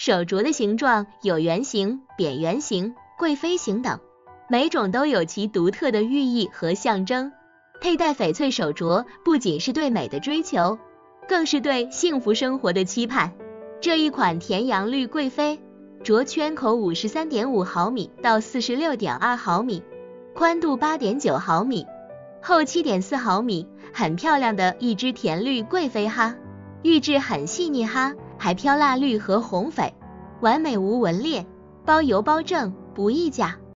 手镯的形状有圆形、扁圆形、贵妃形等，每种都有其独特的寓意和象征。佩戴翡翠手镯不仅是对美的追求，更是对幸福生活的期盼。这一款甜阳绿贵妃镯圈口 53.5 毫米到 46.2 毫米，宽度 8.9 毫米，厚 7.4 毫米，很漂亮的一只甜绿贵妃哈，玉质很细腻哈，还飘蜡绿和红翡，完美无纹裂，包邮包正，不溢价。